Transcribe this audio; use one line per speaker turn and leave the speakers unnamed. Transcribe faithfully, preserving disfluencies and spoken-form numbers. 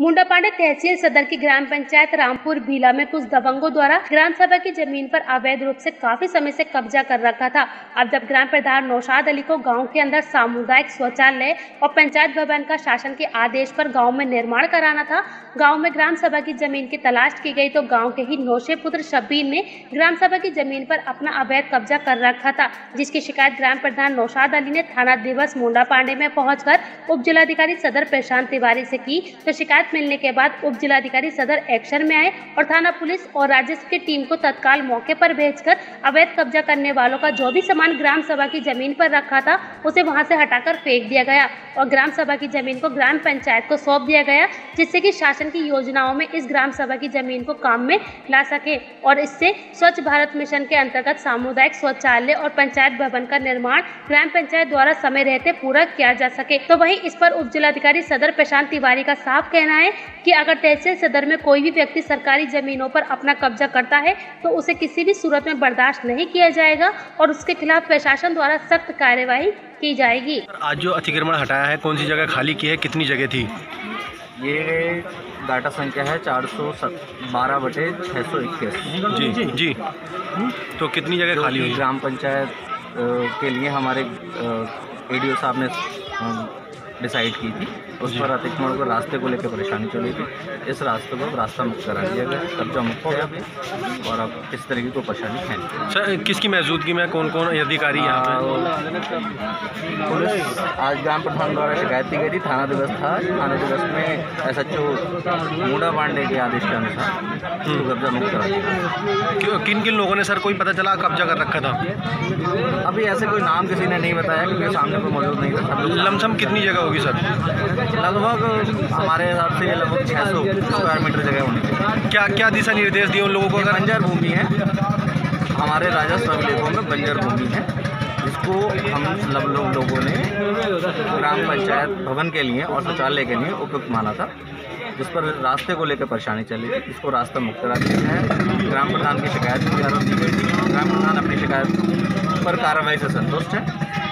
मुंडापांडे तहसील सदर की ग्राम पंचायत रामपुर भीला में कुछ दबंगों द्वारा ग्राम सभा की जमीन पर अवैध रूप से काफी समय से कब्जा कर रखा था। अब जब ग्राम प्रधान नौशाद अली को गांव के अंदर सामुदायिक शौचालय और पंचायत भवन का शासन के आदेश पर गांव में निर्माण कराना था, गांव में ग्राम सभा की जमीन की तलाश की गई तो गांव के ही नौशे पुत्र शब्बीर ने ग्राम सभा की जमीन पर अपना अवैध कब्जा कर रखा था, जिसकी शिकायत ग्राम प्रधान नौशाद अली ने थाना दिवस मुंडापांडे में पहुंचकर उप जिलाधिकारी सदर प्रशांत तिवारी से की। तो शिकायत मिलने के बाद उप जिलाधिकारी सदर एक्शन में आए और थाना पुलिस और राजस्व की टीम को तत्काल मौके पर भेजकर अवैध कब्जा करने वालों का जो भी सामान ग्राम सभा की जमीन पर रखा था उसे वहां से हटाकर फेंक दिया गया और ग्राम सभा की जमीन को ग्राम पंचायत को सौंप दिया गया, जिससे कि शासन की योजनाओं में इस ग्राम सभा की जमीन को काम में ला सके और इससे स्वच्छ भारत मिशन के अंतर्गत सामुदायिक शौचालय और पंचायत भवन का निर्माण ग्राम पंचायत द्वारा समय रहते पूरा किया जा सके। तो वहीं इस पर उप जिलाधिकारी सदर प्रशांत तिवारी का साफ कहना है कि अगर तहसील सदर में कोई भी व्यक्ति सरकारी जमीनों पर अपना कब्जा करता है तो उसे किसी भी सूरत में बर्दाश्त नहीं किया जाएगा और उसके खिलाफ प्रशासन द्वारा सख्त कार्यवाही की जाएगी।
आज जो अतिक्रमण हटाया है, कौन सी जगह खाली की है, कितनी जगह थी?
ये डाटा संख्या है चार सौ बारह बटे छः सौ इक्कीस।
जी जी जी तो कितनी जगह खाली हुई?
ग्राम पंचायत के लिए हमारे एडीओ साहब ने डिसाइड की थी, उस पर अतिक्रमण को रास्ते को लेकर परेशानी चली थी। इस रास्ते को रास्ता मुक्त करा दिया गया, कब्जा मुक्त है अभी और अब किस तरीके को परेशानी है।
सर, किसकी मौजूदगी में कौन कौन अधिकारी यहाँ पे?
पुलिस आज ग्राम प्रधान द्वारा शिकायत दी गई थी, थाना दिवस था, थाना दिवस में एस एच ओ मुंडापांडे के आदेश के अनुसार कब्जा मुक्त करा दिया।
किन किन लोगों ने सर कोई पता चला कब्जा कर रखा था?
अभी ऐसे कोई नाम किसी ने नहीं बताया क्योंकि सामने कोई मौजूद नहीं था।
लमसम कितनी जगह होगी सर?
लगभग हमारे हिसाब से लगभग छः सौ स्क्वायर मीटर जगह होनी चाहिए।
क्या क्या दिशा निर्देश दिए उन लोगों को? अगर
बंजर भूमि है, हमारे राजस्व अभिलेखों में बंजर भूमि है, जिसको हम सब लोग लोगों ने ग्राम पंचायत भवन के लिए और शौचालय के लिए उपयुक्त माना था, जिस पर रास्ते को लेकर परेशानी चली थी, इसको रास्ता मुक्त करा दिया है। ग्राम प्रधान की शिकायत की दी गई थी, ग्राम प्रधान अपनी शिकायत पर कार्रवाई से संतुष्ट है।